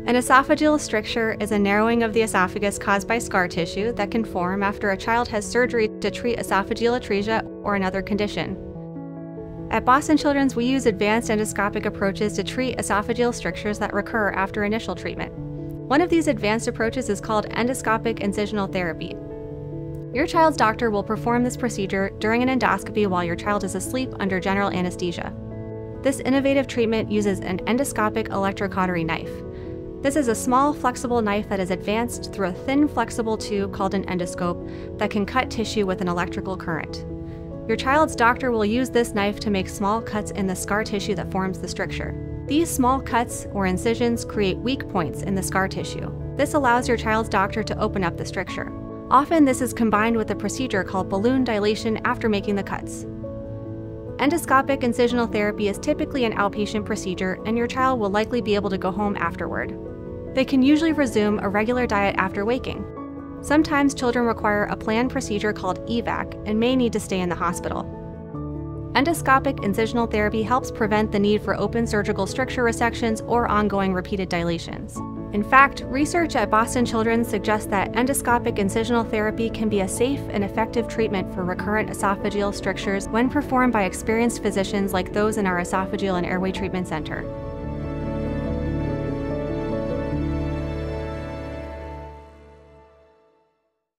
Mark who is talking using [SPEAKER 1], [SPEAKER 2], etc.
[SPEAKER 1] An esophageal stricture is a narrowing of the esophagus caused by scar tissue that can form after a child has surgery to treat esophageal atresia or another condition. At Boston Children's, we use advanced endoscopic approaches to treat esophageal strictures that recur after initial treatment. One of these advanced approaches is called endoscopic incisional therapy. Your child's doctor will perform this procedure during an endoscopy while your child is asleep under general anesthesia. This innovative treatment uses an endoscopic electrocautery knife. This is a small, flexible knife that is advanced through a thin, flexible tube called an endoscope that can cut tissue with an electrical current. Your child's doctor will use this knife to make small cuts in the scar tissue that forms the stricture. These small cuts or incisions create weak points in the scar tissue. This allows your child's doctor to open up the stricture. Often this is combined with a procedure called balloon dilation after making the cuts. Endoscopic incisional therapy is typically an outpatient procedure, and your child will likely be able to go home afterward. They can usually resume a regular diet after waking. Sometimes children require a planned procedure called EVAC and may need to stay in the hospital. Endoscopic incisional therapy helps prevent the need for open surgical stricture resections or ongoing repeated dilations. In fact, research at Boston Children's suggests that endoscopic incisional therapy can be a safe and effective treatment for recurrent esophageal strictures when performed by experienced physicians like those in our Esophageal and Airway Treatment Center.